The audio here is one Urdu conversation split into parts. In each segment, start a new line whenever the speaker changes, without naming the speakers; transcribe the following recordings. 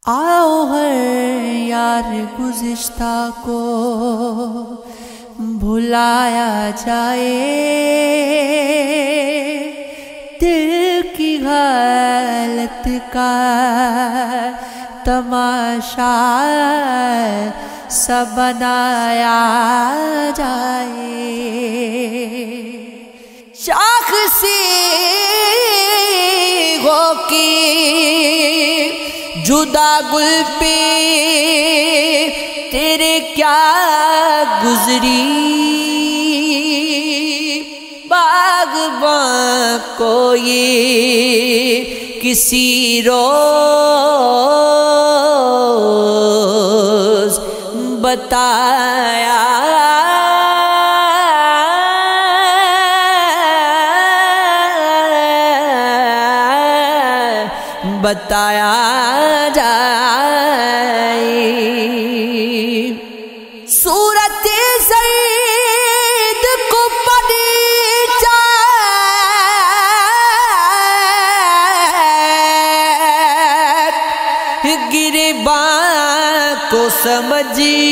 آؤ ہر یار گزشتہ کو بھلایا جائے، دل کی حالت کا تماشا سب بنایا جائے۔ شاخ سی ہو کی جدا گل پہ تیرے کیا گزری، باغباں کو یہ کسی روز بتایا جائے۔ صورت زید کو پڑھی جائے، گریباں کو سمجھی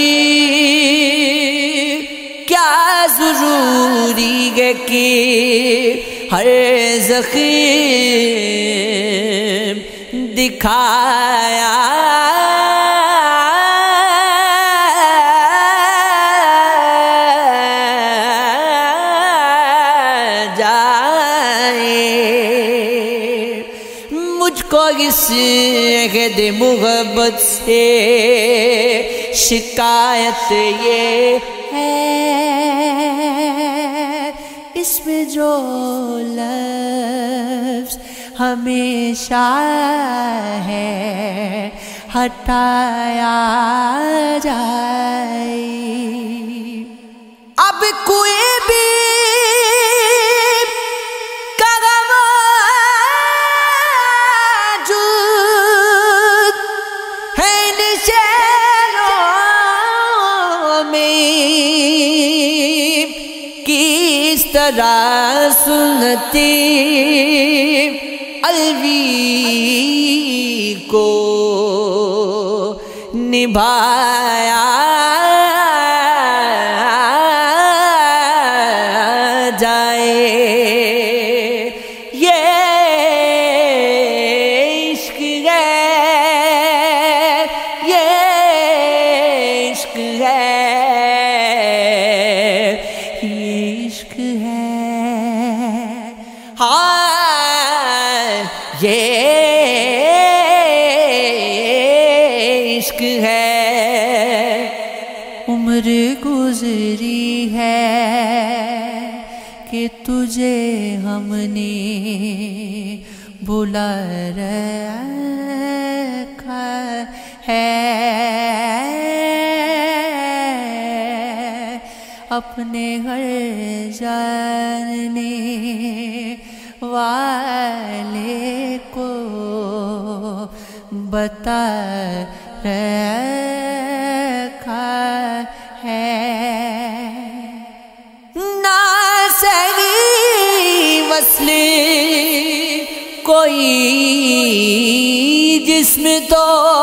کیا ضروری ہے کہ ہر زخم دکھایا جائے۔ مجھ کو اس عہد محبت سے شکایت یہ ہے، اس میں جو لفظ ہمیشہ ہے ہٹایا جائے۔ اب کوئی بھی موجود ہے ان شعروں میں، کس طرح سنتی الوی کو نبھایا جائے۔ یہ عشق ہے، یہ عشق ہے، یہ عشق ہے، ہاں یہ عشق ہے۔ عمر گزری ہے کہ تجھے ہم نے بلا رکھا ہے، اپنے ہر جاننے والے کو بتا رکھا ہے۔ نہ صحیح وصل کوئی جسم تو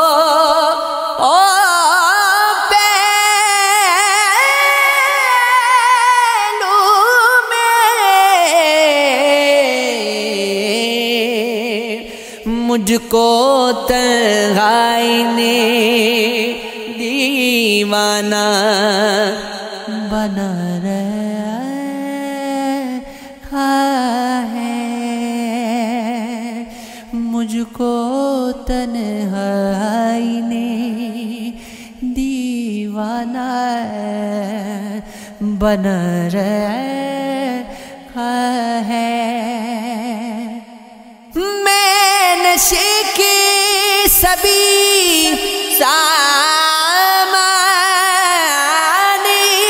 مجھ کو تنہائی نے دیوانہ بنا رکھا ہے، مجھ کو تنہائی نے دیوانہ بنا رکھا ہے۔ نشے کے سبھی سامان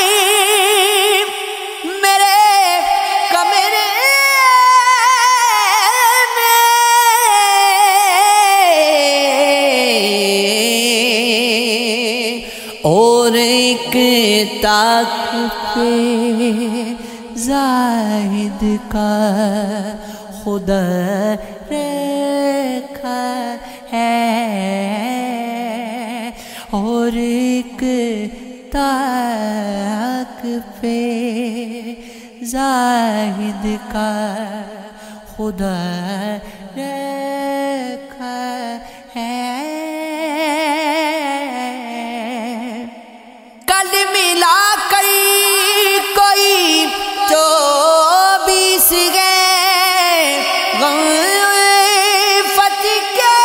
میرے کمرے میں، اور ایک طاق پہ زاہد کا خدا رکھا ہے۔ اور ایک طاق پہ زاہد کا خدا رکھا ہے۔ کل ملا کوئی 24 گئے غم فتح کے،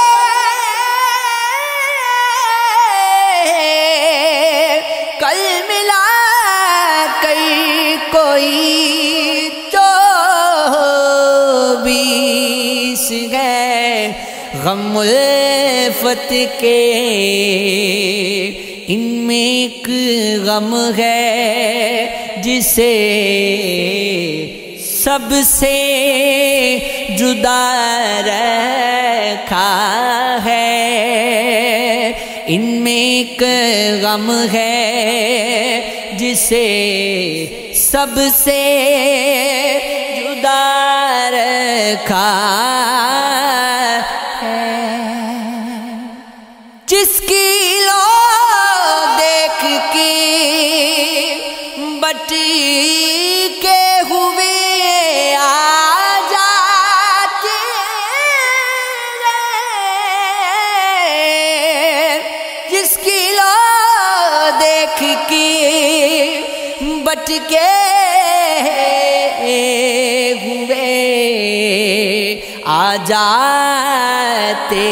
کل ملا کوئی 24 گئے غم الفت کے، ان میں ایک غم ہے جسے سب سے جدا رکھا ہے، ان میں ایک غم ہے جسے سب سے جدا رکھا ہے، جس کی لو دیکھ کے بٹ کے ہوئے آ جاتے ہیں، جس کی لو دیکھ کے بٹ کے ہوئے آ جاتے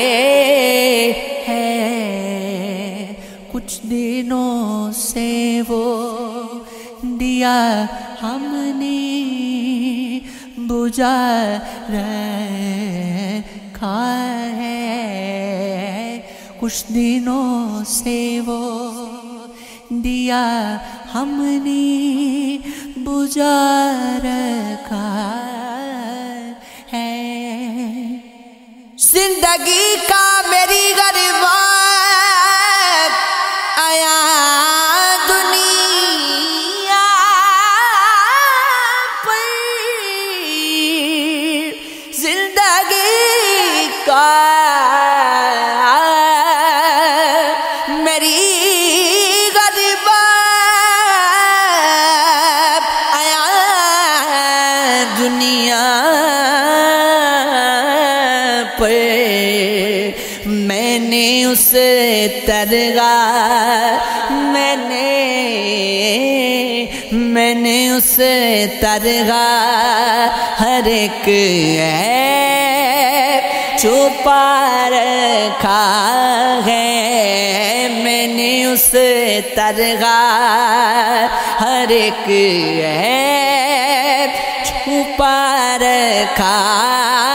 ہیں، کچھ دنوں سے وہ دیا ہم نے بجھا رکھا ہے، کچھ دنوں سے وہ دیا ہم نے بجھا رکھا ہے، زندگی کا میری غربت آیا دنیا پر، زندگی کا میری غربت آیا دنیا پر، میں نے اس طرح میں نے اس طرح ہر ایک عیب چھپا رکھا ہے، میں نے اس طرح ہر ایک عیب چھپا رکھا